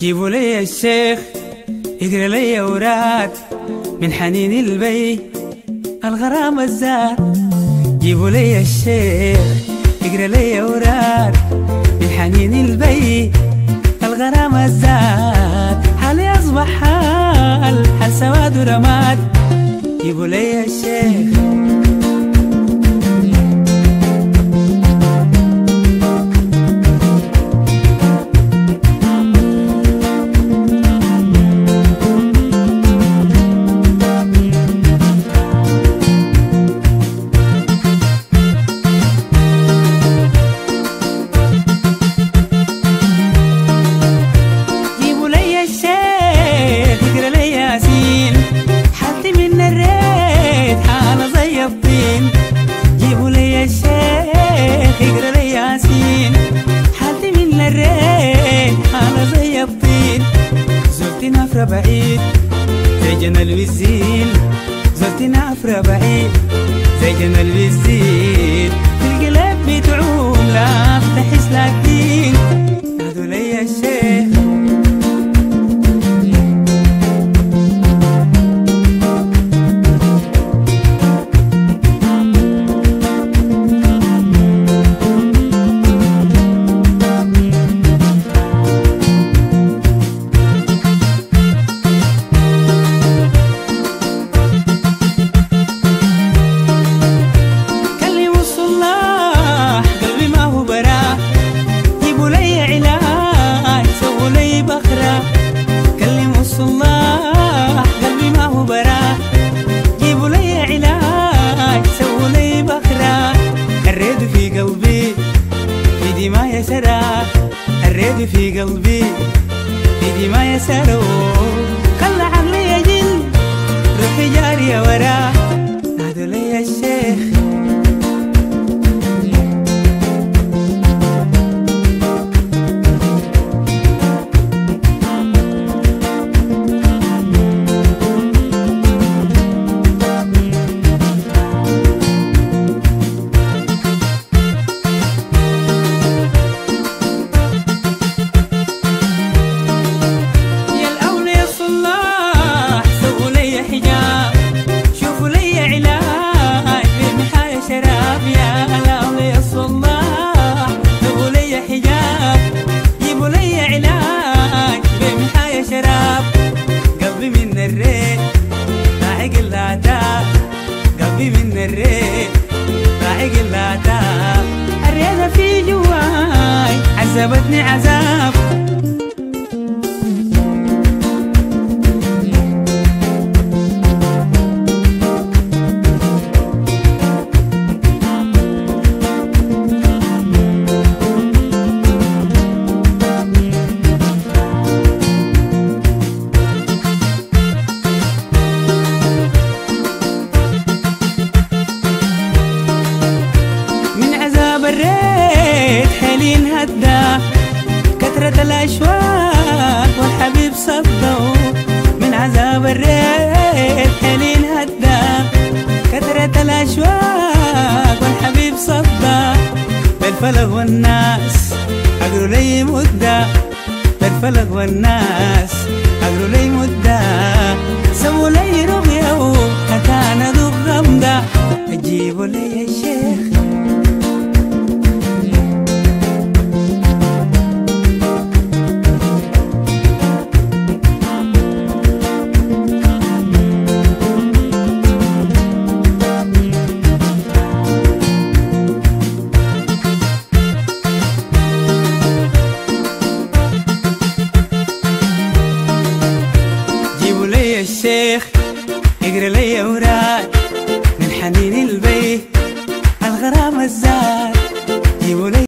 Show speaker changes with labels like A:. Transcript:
A: جيبوا لي الشيخ يقرا لي أوراد من حنين البي الغرام الزاد. جيبوا لي الشيخ يقرا لي أوراد من حنين البي الغرام الزاد. حالي أصبح حال سواد ورماد. جيبوا لي الشيخ نافرة بعيد زي جنى الوزين. زرت نافرة بعيد زي جنى الوزين. في القلب بتعوم لا بتحس لكن نادوا لي الشيخ. الريد في قلبي في دماء يسارو. خلى عقلي يجن روحي جارية وراه. نادوا لي الشيخ من الريح راعي قلاتها. الرياضة في جواي عذبتني عذاب. الريت حالين هدا كثرة الأشواق والحبيب صدوا. من عذاب الريت حالين هدا كثرة الأشواق والحبيب صدى. بالفلق والناس أقروا لي مدة. بالفلق والناس أقروا لي مدة. سووا لي رؤية وكان ذو غمدة. جيبوا لي الشيخ